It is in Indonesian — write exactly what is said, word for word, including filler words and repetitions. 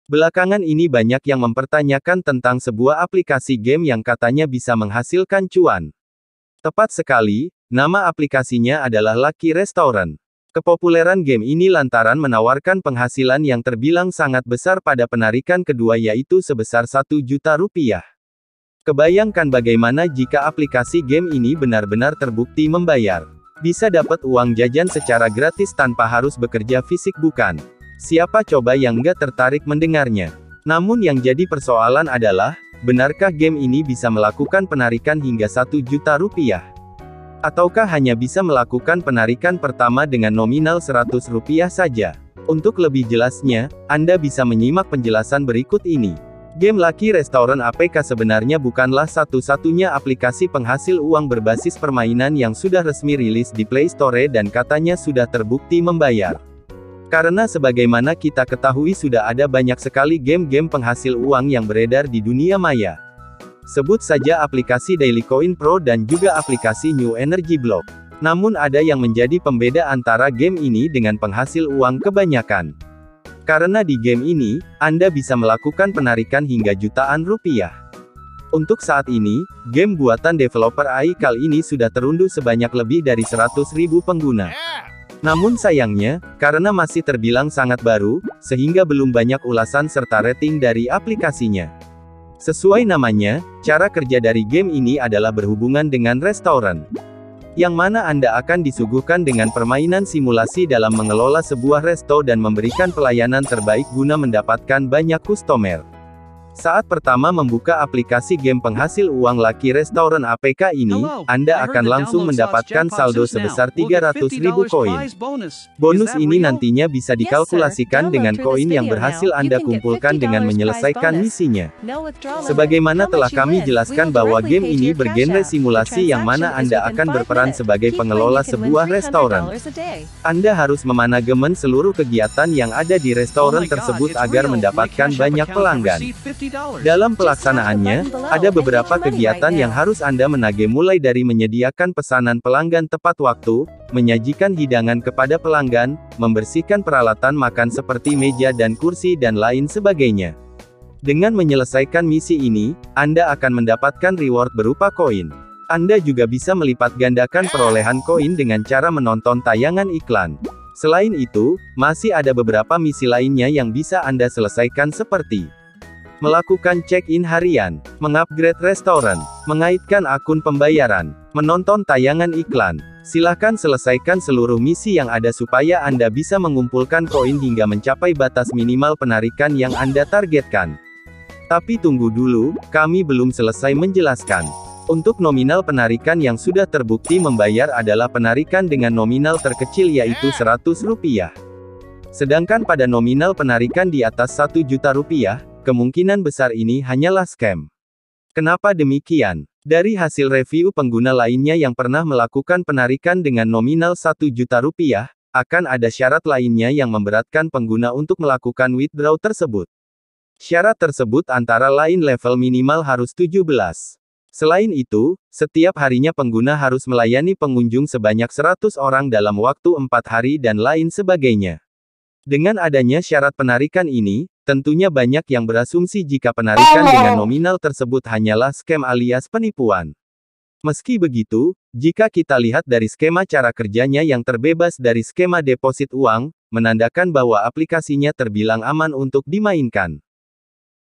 Belakangan ini banyak yang mempertanyakan tentang sebuah aplikasi game yang katanya bisa menghasilkan cuan. Tepat sekali, nama aplikasinya adalah Lucky Restaurant. Kepopuleran game ini lantaran menawarkan penghasilan yang terbilang sangat besar pada penarikan kedua yaitu sebesar satu juta rupiah. Kebayangkan bagaimana jika aplikasi game ini benar-benar terbukti membayar. Bisa dapat uang jajan secara gratis tanpa harus bekerja fisik bukan? Siapa coba yang nggak tertarik mendengarnya? Namun yang jadi persoalan adalah, benarkah game ini bisa melakukan penarikan hingga satu juta rupiah? Ataukah hanya bisa melakukan penarikan pertama dengan nominal seratus rupiah saja? Untuk lebih jelasnya, Anda bisa menyimak penjelasan berikut ini. Game Lucky Restaurant A P K sebenarnya bukanlah satu-satunya aplikasi penghasil uang berbasis permainan yang sudah resmi rilis di Play Store dan katanya sudah terbukti membayar. Karena sebagaimana kita ketahui sudah ada banyak sekali game-game penghasil uang yang beredar di dunia maya. Sebut saja aplikasi Daily Coin Pro dan juga aplikasi New Energy Block. Namun ada yang menjadi pembeda antara game ini dengan penghasil uang kebanyakan. Karena di game ini, Anda bisa melakukan penarikan hingga jutaan rupiah. Untuk saat ini, game buatan developer Aikal ini sudah terunduh sebanyak lebih dari seratus ribu pengguna. Namun sayangnya, karena masih terbilang sangat baru, sehingga belum banyak ulasan serta rating dari aplikasinya. Sesuai namanya, cara kerja dari game ini adalah berhubungan dengan restoran. Yang mana Anda akan disuguhkan dengan permainan simulasi dalam mengelola sebuah resto dan memberikan pelayanan terbaik guna mendapatkan banyak customer. Saat pertama membuka aplikasi game penghasil uang Lucky Restaurant A P K ini, Anda akan langsung mendapatkan saldo sebesar tiga ratus ribu koin. Bonus ini nantinya bisa dikalkulasikan dengan koin yang berhasil Anda kumpulkan dengan menyelesaikan misinya. Sebagaimana telah kami jelaskan bahwa game ini bergenre simulasi yang mana Anda akan berperan sebagai pengelola sebuah restoran. Anda harus memanajemen seluruh kegiatan yang ada di restoran tersebut agar mendapatkan banyak pelanggan. Dalam pelaksanaannya, ada beberapa kegiatan yang harus Anda menagih mulai dari menyediakan pesanan pelanggan tepat waktu, menyajikan hidangan kepada pelanggan, membersihkan peralatan makan seperti meja dan kursi dan lain sebagainya. Dengan menyelesaikan misi ini, Anda akan mendapatkan reward berupa koin. Anda juga bisa melipat gandakan perolehan koin dengan cara menonton tayangan iklan. Selain itu, masih ada beberapa misi lainnya yang bisa Anda selesaikan seperti melakukan check-in harian, mengupgrade restoran, mengaitkan akun pembayaran, menonton tayangan iklan. Silahkan selesaikan seluruh misi yang ada supaya Anda bisa mengumpulkan koin hingga mencapai batas minimal penarikan yang Anda targetkan. Tapi tunggu dulu, kami belum selesai menjelaskan. Untuk nominal penarikan yang sudah terbukti membayar adalah penarikan dengan nominal terkecil yaitu seratus rupiah. Sedangkan pada nominal penarikan di atas satu juta rupiah, kemungkinan besar ini hanyalah scam. Kenapa demikian? Dari hasil review pengguna lainnya yang pernah melakukan penarikan dengan nominal satu juta rupiah, akan ada syarat lainnya yang memberatkan pengguna untuk melakukan withdraw tersebut. Syarat tersebut antara lain level minimal harus tujuh belas. Selain itu, setiap harinya pengguna harus melayani pengunjung sebanyak seratus orang dalam waktu empat hari dan lain sebagainya. Dengan adanya syarat penarikan ini, tentunya banyak yang berasumsi jika penarikan dengan nominal tersebut hanyalah scam alias penipuan. Meski begitu, jika kita lihat dari skema cara kerjanya yang terbebas dari skema deposit uang, menandakan bahwa aplikasinya terbilang aman untuk dimainkan.